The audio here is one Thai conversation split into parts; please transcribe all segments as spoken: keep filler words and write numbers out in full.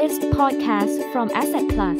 latest podcast from Asset Plus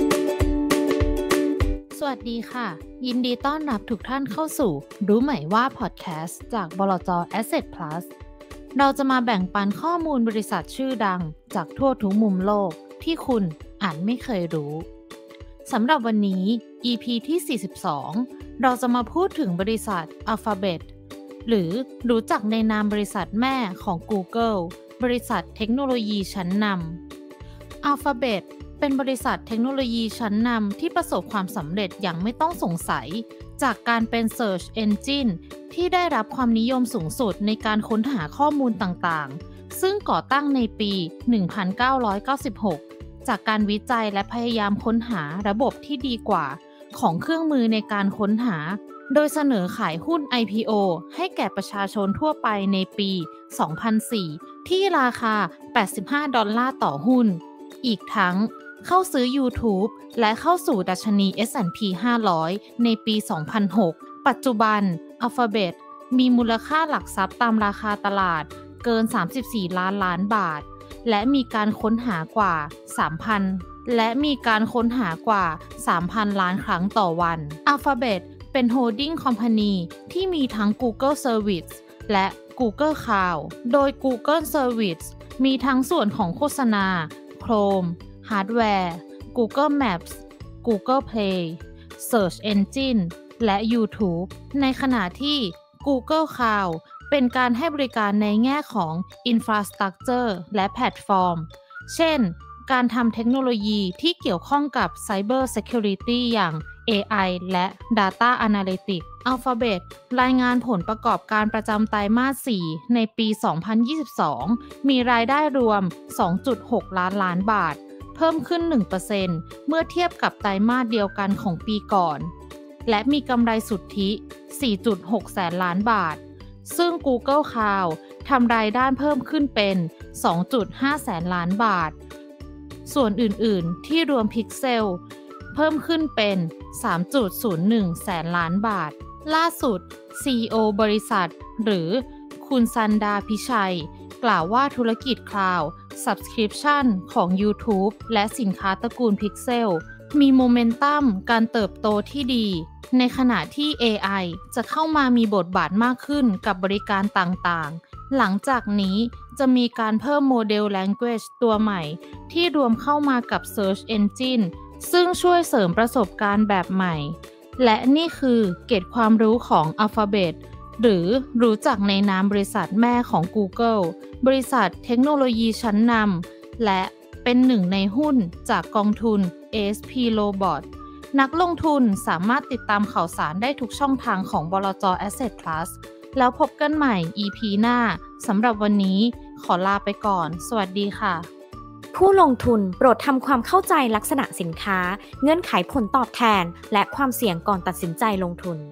สวัสดีค่ะยินดีต้อนรับทุกท่านเข้าสู่รู้ไหมว่าพอดแคสต์จากบลจ. Asset Plus เราจะมาแบ่งปันข้อมูลบริษัทชื่อดังจากทั่วทุกมุมโลกที่คุณอาจไม่เคยรู้สำหรับวันนี้ อี พี ที่ สี่สิบสอง เราจะมาพูดถึงบริษัท Alphabet หรือรู้จักในนามบริษัทแม่ของ Google บริษัทเทคโนโลยีชั้นนำ Alphabet เป็นบริษัทเทคโนโลยีชั้นนำที่ประสบความสำเร็จอย่างไม่ต้องสงสัยจากการเป็น Search Engine ที่ได้รับความนิยมสูงสุดในการค้นหาข้อมูลต่างๆซึ่งก่อตั้งในปี หนึ่งพันเก้าร้อยเก้าสิบหก จากการวิจัยและพยายามค้นหาระบบที่ดีกว่าของเครื่องมือในการค้นหาโดยเสนอขายหุ้น ไอ พี โอ ให้แก่ประชาชนทั่วไปในปี สองพันสี่ ที่ราคา แปดสิบห้า ดอลลาร์ต่อหุ้นอีกทั้งเข้าซื้อ YouTube และเข้าสู่ดัชนี เอส แอนด์ พี ห้าร้อย ในปี สองพันหก ปัจจุบัน Alphabet มีมูลค่าหลักทรัพย์ตามราคาตลาดเกิน สามสิบสี่ ล้านล้านบาทและมีการค้นหากว่า สามพัน และมีการค้นหากว่า สามพัน ล้านครั้งต่อวัน Alphabet เป็น Holding Company ที่มีทั้ง Google Service และ Google Cloud โดย Google Service มีทั้งส่วนของโฆษณา Chrome ฮาร์ดแวร์ Google Maps Google Play Search Engine และ YouTube ในขณะที่ Google Cloud เป็นการให้บริการในแง่ของ Infrastructure และแพลตฟอร์มเช่นการทำเทคโนโลยีที่เกี่ยวข้องกับ Cyber Security อย่าง เอ ไอ และ Data Analytics Alphabet รายงานผลประกอบการประจำไตรมาส สี่ ในปี สองพันยี่สิบสอง มีรายได้รวม สองจุดหก ล้านล้านบาทเพิ่มขึ้น หนึ่งเปอร์เซ็นต์ เมื่อเทียบกับไตรมาสเดียวกันของปีก่อนและมีกำไรสุทธิ สี่จุดหก แสนล้านบาทซึ่ง Google Cloud ทำรายได้เพิ่มขึ้นเป็น สองจุดห้า แสนล้านบาทส่วนอื่นๆที่รวม Pixel เพิ่มขึ้นเป็น สามจุดศูนย์หนึ่ง แสนล้านบาทล่าสุด ซี อี โอ บริษัทหรือคุณซันดาพิชัยกล่าวว่าธุรกิจ Cloud Subscription ของ YouTube และสินค้าตระกูล Pixel มีโมเมนตัมการเติบโตที่ดีในขณะที่ เอ ไอ จะเข้ามามีบทบาทมากขึ้นกับบริการต่างๆหลังจากนี้จะมีการเพิ่มโมเดล Language ตัวใหม่ที่รวมเข้ามากับ Search Engine ซึ่งช่วยเสริมประสบการณ์แบบใหม่และนี่คือเกร็ดความรู้ของ Alphabet หรือรู้จักในนามบริษัทแม่ของ Google บริษัทเทคโนโลยีชั้นนำและเป็นหนึ่งในหุ้นจากกองทุน เอ เอส พี Robot นักลงทุนสามารถติดตามข่าวสารได้ทุกช่องทางของบลจ. Asset Plus แล้วพบกันใหม่ อี พี หน้าสำหรับวันนี้ขอลาไปก่อนสวัสดีค่ะผู้ลงทุนโปรดทำความเข้าใจลักษณะสินค้าเงื่อนไขผลตอบแทนและความเสี่ยงก่อนตัดสินใจลงทุน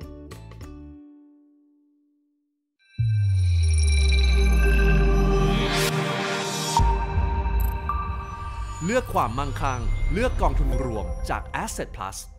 เลือกความมั่งคั่งเลือกกองทุนรวมจาก Asset Plus